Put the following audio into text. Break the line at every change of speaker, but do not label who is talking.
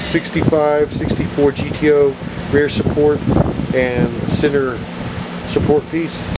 65, 64 GTO rear support and center support piece.